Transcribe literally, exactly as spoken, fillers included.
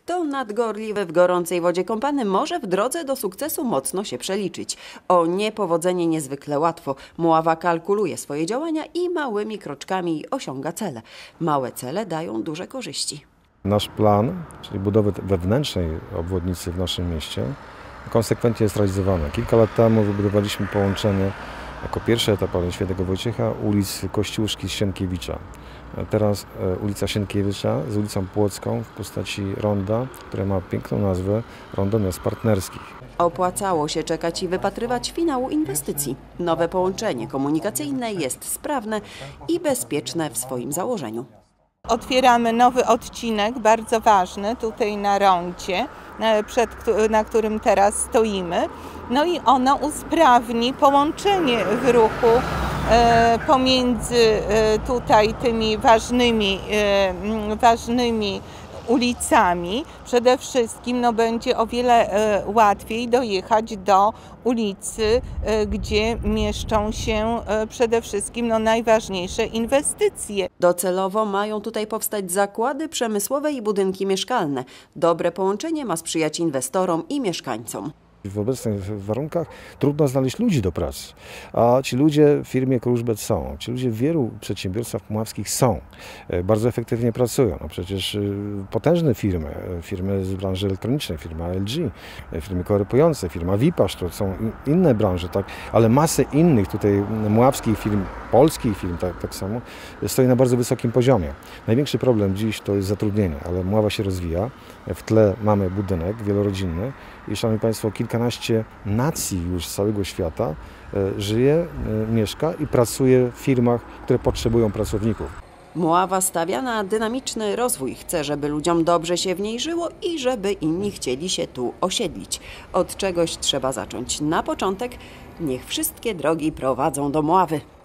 To nadgorliwy w gorącej wodzie kąpany może w drodze do sukcesu mocno się przeliczyć. O niepowodzenie niezwykle łatwo. Mława kalkuluje swoje działania i małymi kroczkami osiąga cele. Małe cele dają duże korzyści. Nasz plan, czyli budowy wewnętrznej obwodnicy w naszym mieście, konsekwentnie jest realizowany. Kilka lat temu wybudowaliśmy połączenie, jako pierwszy etap Świętego Wojciecha, ulic Kościuszki z Sienkiewicza. Teraz ulica Sienkiewicza z ulicą Płocką w postaci ronda, które ma piękną nazwę Rondo Miast Partnerskich. Opłacało się czekać i wypatrywać finału inwestycji. Nowe połączenie komunikacyjne jest sprawne i bezpieczne w swoim założeniu. Otwieramy nowy odcinek, bardzo ważny, tutaj na rondzie, przed, na którym teraz stoimy. No i ono usprawni połączenie w ruchu e, pomiędzy e, tutaj tymi ważnymi, e, ważnymi ulicami. Przede wszystkim no, będzie o wiele e, łatwiej dojechać do ulicy, e, gdzie mieszczą się e, przede wszystkim no, najważniejsze inwestycje. Docelowo mają tutaj powstać zakłady przemysłowe i budynki mieszkalne. Dobre połączenie ma sprzyjać inwestorom i mieszkańcom. W obecnych warunkach trudno znaleźć ludzi do pracy, a ci ludzie w firmie Kruszbet są. Ci ludzie w wielu przedsiębiorstwach puławskich są. Bardzo efektywnie pracują. No przecież potężne firmy, firmy z branży elektronicznej, firma L G, firmy korypujące, firma Wipasz, to są inne branże, tak? Ale masę innych tutaj muławskich firm, polskich firm tak, tak samo, stoi na bardzo wysokim poziomie. Największy problem dziś to jest zatrudnienie, ale Mława się rozwija. W tle mamy budynek wielorodzinny i, szanowni państwo, kilkanaście nacji już z całego świata żyje, mieszka i pracuje w firmach, które potrzebują pracowników. Mława stawia na dynamiczny rozwój. Chce, żeby ludziom dobrze się w niej żyło i żeby inni chcieli się tu osiedlić. Od czegoś trzeba zacząć. Na początek niech wszystkie drogi prowadzą do Mławy.